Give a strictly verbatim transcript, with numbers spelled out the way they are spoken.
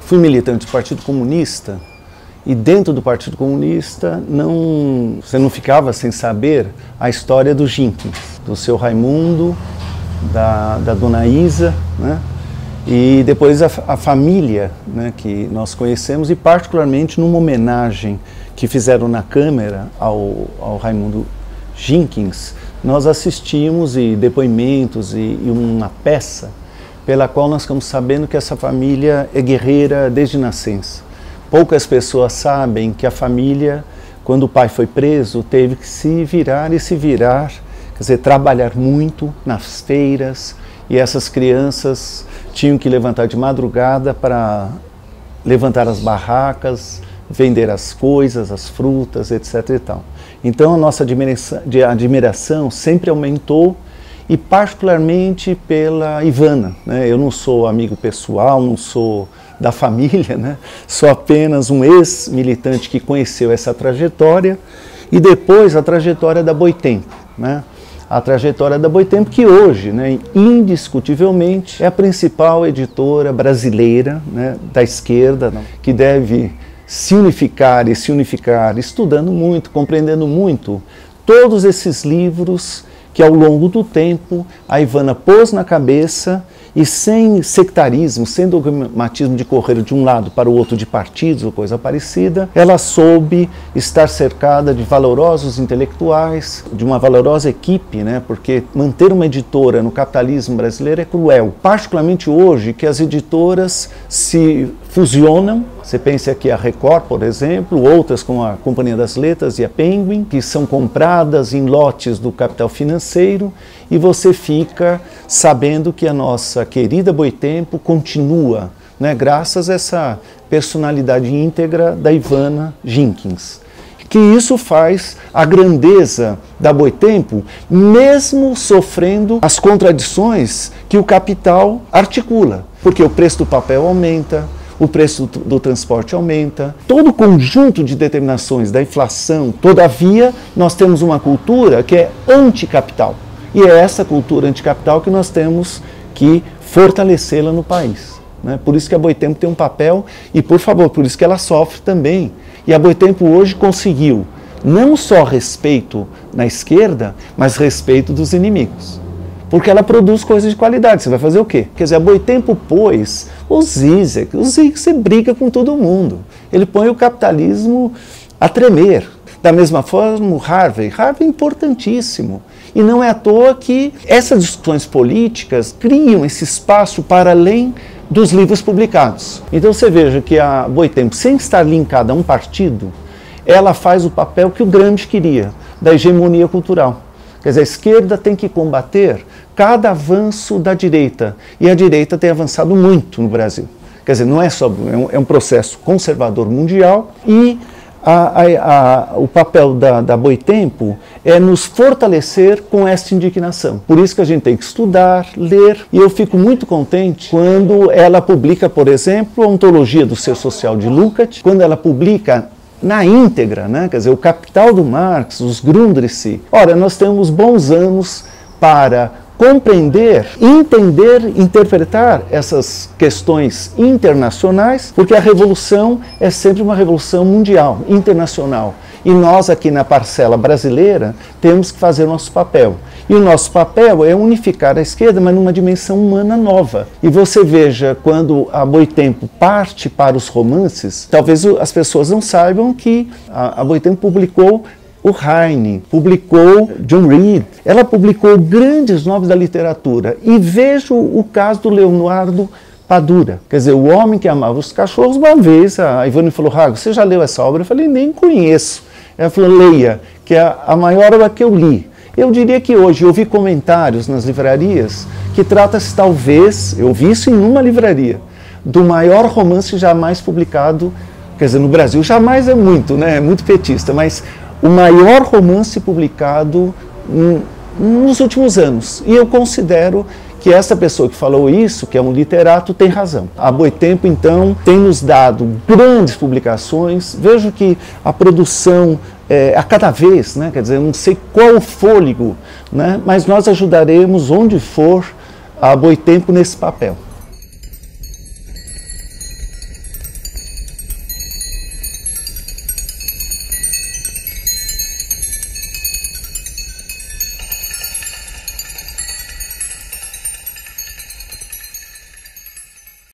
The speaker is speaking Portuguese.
fui militante do Partido Comunista e dentro do Partido Comunista não, você não ficava sem saber a história do Jenkins, do seu Raimundo, da, da dona Isa, né? E depois a, a família, né, que nós conhecemos, e particularmente numa homenagem que fizeram na Câmara ao, ao Raimundo Jenkins, nós assistimos e depoimentos e, e uma peça pela qual nós ficamos sabendo que essa família é guerreira desde nascença. Poucas pessoas sabem que a família, quando o pai foi preso, teve que se virar e se virar, quer dizer, trabalhar muito nas feiras, e essas crianças tinham que levantar de madrugada para levantar as barracas, vender as coisas, as frutas, etc e tal. Então a nossa admiração, admiração sempre aumentou, e particularmente pela Ivana, né? Eu não sou amigo pessoal, não sou da família, né? Sou apenas um ex-militante que conheceu essa trajetória, e depois a trajetória da Boitempo, né? A trajetória da Boitempo, que hoje, né, indiscutivelmente, é a principal editora brasileira, né, da esquerda, que deve se unificar e se unificar, estudando muito, compreendendo muito todos esses livros que ao longo do tempo a Ivana pôs na cabeça, e sem sectarismo, sem dogmatismo de correr de um lado para o outro de partidos ou coisa parecida, ela soube estar cercada de valorosos intelectuais, de uma valorosa equipe, né? Porque manter uma editora no capitalismo brasileiro é cruel. Particularmente hoje, que as editoras se fusionam. Você pensa aqui a Record, por exemplo, outras como a Companhia das Letras e a Penguin, que são compradas em lotes do capital financeiro, e você fica sabendo que a nossa querida Boitempo continua, né, graças a essa personalidade íntegra da Ivana Jenkins. Que isso faz a grandeza da Boitempo, mesmo sofrendo as contradições que o capital articula, porque o preço do papel aumenta, o preço do, do transporte aumenta, todo o conjunto de determinações da inflação. Todavia, nós temos uma cultura que é anticapital, e é essa cultura anticapital que nós temos que fortalecê-la no país, né? Por isso que a Boitempo tem um papel, e por favor, por isso que ela sofre também. E a Boitempo hoje conseguiu não só respeito na esquerda, mas respeito dos inimigos. Porque ela produz coisas de qualidade. Você vai fazer o quê? Quer dizer, a Boitempo pôs o Zizek. O Zizek se briga com todo mundo. Ele põe o capitalismo a tremer. Da mesma forma, o Harvey. Harvey é importantíssimo. E não é à toa que essas discussões políticas criam esse espaço para além dos livros publicados. Então você veja que a Boitempo, sem estar linkada a um partido, ela faz o papel que o Gramsci queria, da hegemonia cultural. Quer dizer, a esquerda tem que combater cada avanço da direita, e a direita tem avançado muito no Brasil. Quer dizer, não é só, é um, é um processo conservador mundial, e a, a, a, o papel da, da Boitempo é nos fortalecer com essa indignação. Por isso que a gente tem que estudar, ler, e eu fico muito contente quando ela publica, por exemplo, a Ontologia do Ser Social de Lukács, quando ela publica na íntegra, né? Quer dizer, o Capital do Marx, os Grundrisse. Ora, nós temos bons anos para compreender, entender, interpretar essas questões internacionais, porque a revolução é sempre uma revolução mundial, internacional. E nós aqui na parcela brasileira temos que fazer o nosso papel. E o nosso papel é unificar a esquerda, mas numa dimensão humana nova. E você veja, quando a Boitempo parte para os romances, talvez as pessoas não saibam que a, a Boitempo publicou o Heine, publicou John Reed, ela publicou grandes nomes da literatura. E vejo o caso do Leonardo Padura, quer dizer, o homem que amava os cachorros. Uma vez a Ivana falou: Rago, você já leu essa obra? Eu falei: nem conheço. Ela falou: leia, que é a maior obra que eu li. Eu diria que hoje eu vi comentários nas livrarias que trata-se, talvez, eu vi isso em uma livraria, do maior romance jamais publicado, quer dizer, no Brasil. Jamais é muito, né? É muito petista, mas o maior romance publicado hum, nos últimos anos. E eu considero que essa pessoa que falou isso, que é um literato, tem razão. A Boitempo, então, tem nos dado grandes publicações. Vejo que a produção é, a cada vez, né, quer dizer, não sei qual o fôlego, né, mas nós ajudaremos onde for a Boitempo nesse papel.